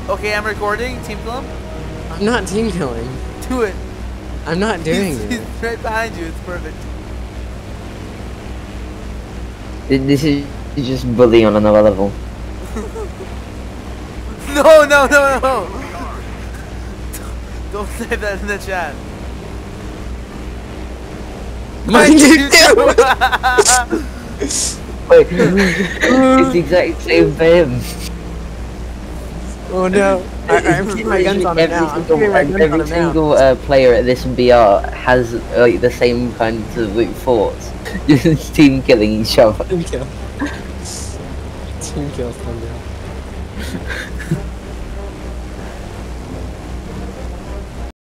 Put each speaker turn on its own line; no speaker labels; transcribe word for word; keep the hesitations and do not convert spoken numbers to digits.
Okay, I'm recording. Team kill him.
I'm not team killing.
Do it.
I'm not doing
he's,
it.
He's right behind you. It's perfect.
This is just bullying on another level.
No, no, no, no. Don't say that in the chat.
Mind you do.
Wait, it's the exact same for him.
Oh no! I, I'm keeping my guns on him
Every
now. I'm
single,
keeping my guns on
every
him now.
single uh, player at this B R has like the same kinds of like thoughts. Just team killing each other.
Team kill. Team kill.